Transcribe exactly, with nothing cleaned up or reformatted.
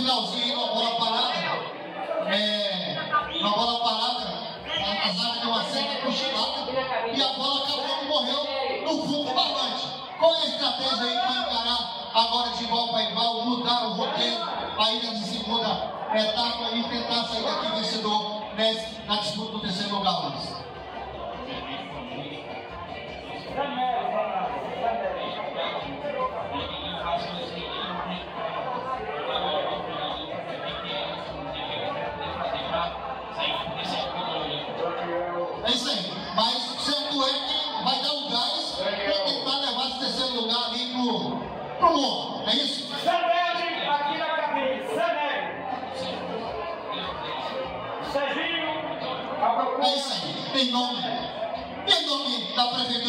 finalzinho aí, uma bola parada, é, uma bola parada, a zaga deu uma certa cochilada e a bola acabou que morreu no fundo do barbante. Qual é a estratégia aí para encarar agora de igual para igual, mudar o roteiro aí na segunda etapa e tentar sair daqui vencedor, né, na disputa do terceiro lugar, Luiz? É isso aí, mas certo é que vai dar um gás para tentar levar esse terceiro lugar ali pro, pro mundo, é isso? Zanelli aqui na cabine, Zanelli. Serginho, a procura. É isso aí, tem nome, tem nome da prefeitura.